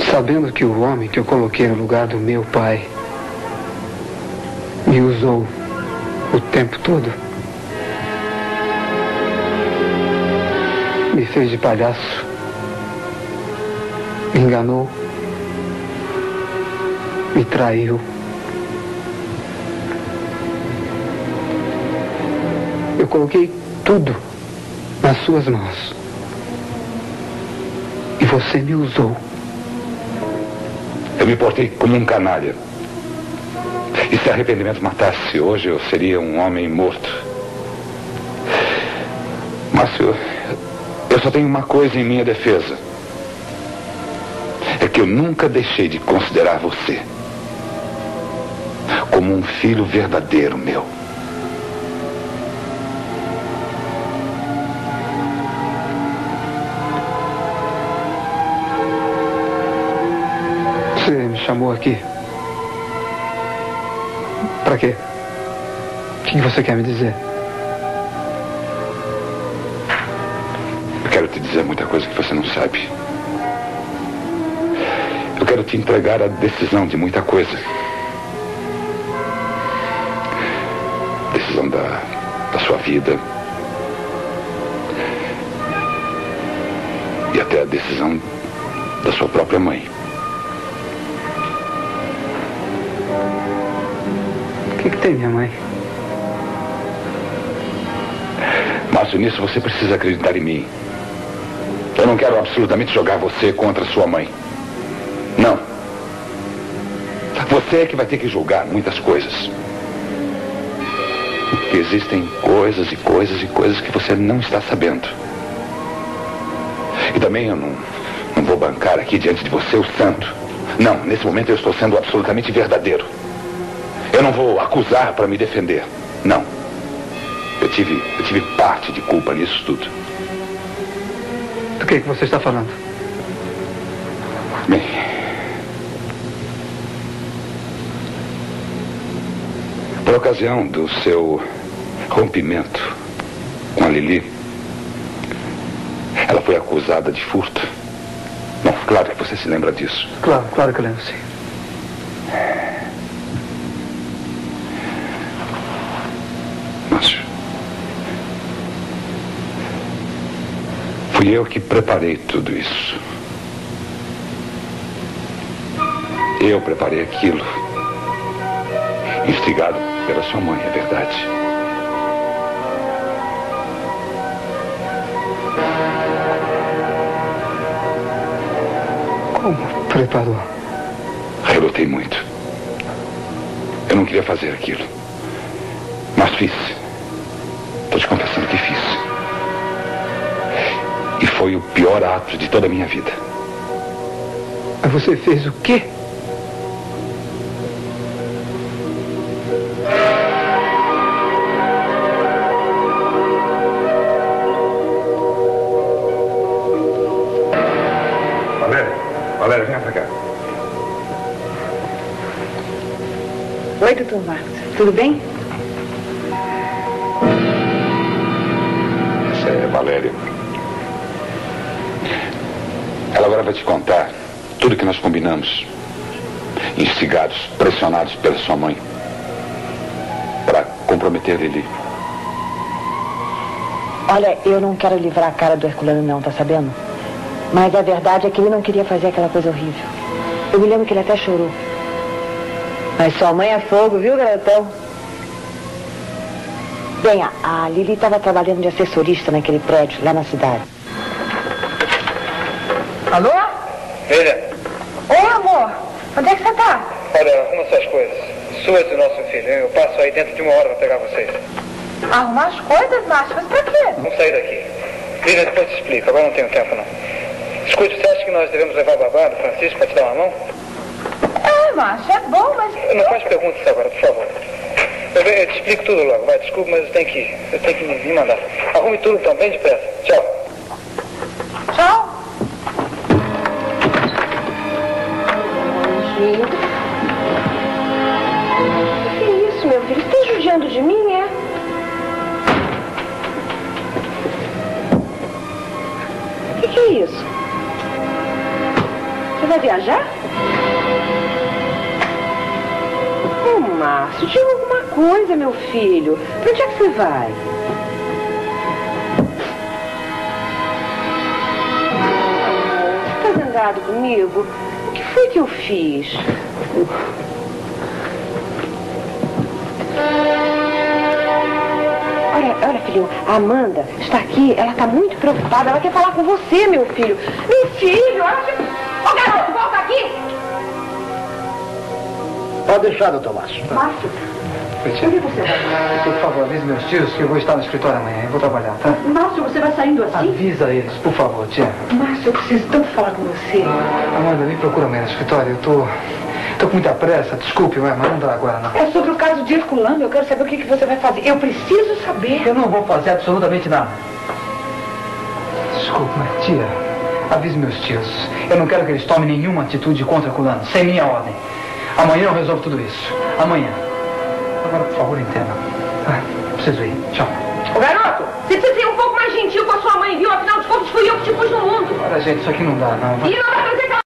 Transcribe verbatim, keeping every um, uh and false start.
Sabendo que o homem que eu coloquei no lugar do meu pai me usou o tempo todo, me fez de palhaço, me enganou, me traiu. Eu coloquei tudo nas suas mãos e você me usou. Eu me portei como um canalha. E se arrependimento matasse hoje, eu seria um homem morto. Márcio, eu só tenho uma coisa em minha defesa. É que eu nunca deixei de considerar você como um filho verdadeiro meu. Você me chamou aqui. Pra quê? O que você quer me dizer? Eu quero te dizer muita coisa que você não sabe. Eu quero te entregar a decisão de muita coisa. Decisão da, da sua vida. E até a decisão da sua própria mãe. O que, que tem, minha mãe? Márcio, nisso você precisa acreditar em mim. Eu não quero absolutamente jogar você contra sua mãe. Não. Você é que vai ter que julgar muitas coisas. Porque existem coisas e coisas e coisas que você não está sabendo. E também eu não, não vou bancar aqui diante de você o santo. Não, nesse momento eu estou sendo absolutamente verdadeiro. Eu não vou acusar para me defender. Não. Eu tive, eu tive parte de culpa nisso tudo. Do que, que você está falando? Bem... Por ocasião do seu rompimento com a Lili, ela foi acusada de furto. Bom, claro que você se lembra disso. Claro, claro que eu lembro, sim. Márcio, fui eu que preparei tudo isso. Eu preparei aquilo. Instigado pela sua mãe, é verdade. Como preparou? Relutei muito. Eu não queria fazer aquilo. Mas fiz. Estou te confessando que fiz. E foi o pior ato de toda a minha vida. Mas você fez o quê? Valéria, venha pra cá. Oi, doutor Marcos. Tudo bem? Essa é a Valéria. Ela agora vai te contar tudo que nós combinamos. Instigados, pressionados pela sua mãe. Para comprometer Lili. Olha, eu não quero livrar a cara do Herculano não, tá sabendo? Mas a verdade é que ele não queria fazer aquela coisa horrível. Eu me lembro que ele até chorou. Mas sua mãe é fogo, viu, garotão? Bem, a, a Lili estava trabalhando de assessorista naquele prédio, lá na cidade. Alô? Filha. Oi, amor. Onde é que você tá? Olha, arruma suas coisas. Suas do nosso filho. Eu passo aí dentro de uma hora pra pegar vocês. Arrumar as coisas, macho? Mas pra quê? Vamos sair daqui. Filha, depois te explico. Agora não tenho tempo, não. Escute, você acha que nós devemos levar o babado, Francisco, para te dar uma mão? É, macho, é bom, mas... Não faz perguntas agora, por favor. Eu, eu te explico tudo logo, vai, desculpa, mas eu tenho que ir. Eu tenho que me, me mandar. Arrume tudo então, bem depressa. Tchau. Tchau. Anjinho. Que é isso, meu filho? Você está judiando de mim, é? O que, que é isso? Você vai viajar? Ô, Márcio, diga alguma coisa, meu filho. Pra onde é que você vai? Você tá zangado comigo? O que foi que eu fiz? Olha, olha, filho, a Amanda está aqui, ela está muito preocupada, ela quer falar com você, meu filho. Meu filho, olha que... Ô, garoto, volta aqui! Pode deixar, doutor Márcio. Márcio, onde você vai? Por favor, avise meus tios que eu vou estar no escritório amanhã. Eu vou trabalhar, tá? Márcio, você vai saindo assim? Avisa eles, por favor, tia. Márcio, eu preciso tanto falar com você. Amanda, me procura amanhã no escritório. Eu tô... tô com muita pressa. Desculpe, mas não dá agora, não. É sobre o caso de Herculano, eu quero saber o que, que você vai fazer. Eu preciso saber. Eu não vou fazer absolutamente nada. Desculpe, mas tia, avise meus tios. Eu não quero que eles tomem nenhuma atitude contra Herculano, sem minha ordem. Amanhã eu resolvo tudo isso. Amanhã. Agora, por favor, entenda. Ah, preciso ir. Tchau. Ô, garoto, você precisa ser um pouco mais gentil com a sua mãe, viu? Afinal de contas, fui eu que te pus no mundo. Olha, gente, isso aqui não dá, não. E não